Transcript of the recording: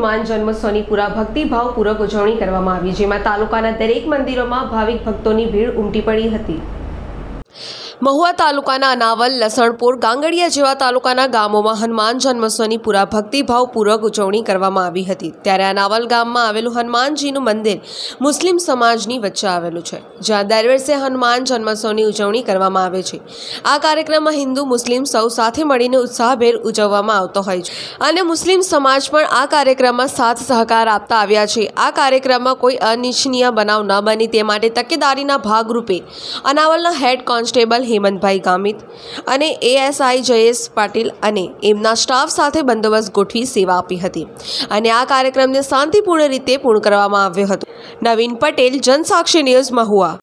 હનુમાન જન્મોત્સવની પૂરા ભક્તિભાવપૂર્વક ઉજવણી કરવામાં આવી, જેમાં તાલુકાના દરેક મંદિરોમાં ભાવિક ભક્તોની ભીડ ઉમટી પડી હતી। મહુવા તાલુકાના અનાવલ, લસણપુર, ગાંગડિયા જેવા તાલુકાના ગામોમાં હનુમાન જન્મોત્સવની પૂરા ભક્તિભાવપૂર્વક ઉજવણી કરવામાં આવી હતી। ત્યારે અનાવલ ગામમાં આવેલું હનુમાનજીનું મંદિર મુસ્લિમ સમાજની વચ્ચે આવેલું છે, જ્યાં દર વર્ષે હનુમાન જન્મોત્સવની ઉજવણી કરવામાં આવે છે। આ કાર્યક્રમમાં હિન્દુ મુસ્લિમ સૌ સાથે મળીને ઉત્સાહભેર ઉજવવામાં આવતો હોય છે અને મુસ્લિમ સમાજ પણ આ કાર્યક્રમમાં સાથ સહકાર આપતા આવ્યા છે। આ કાર્યક્રમમાં કોઈ અનિચ્છનીય બનાવ ન બને તે માટે તકેદારીના ભાગરૂપે અનાવલના હેડ કોન્સ્ટેબલ હેમંતભાઈ ગામિત અને એએસઆઈ જયેશ પાટીલ અને એમના સ્ટાફ સાથે બંદોબસ્ત ગોઠવી સેવા આપી હતી અને આ કાર્યક્રમને શાંતિપૂર્ણ રીતે પૂર્ણ કરવામાં આવ્યો હતો। નવીન પટેલ, જનસાક્ષી ન્યૂઝ, મહુવા।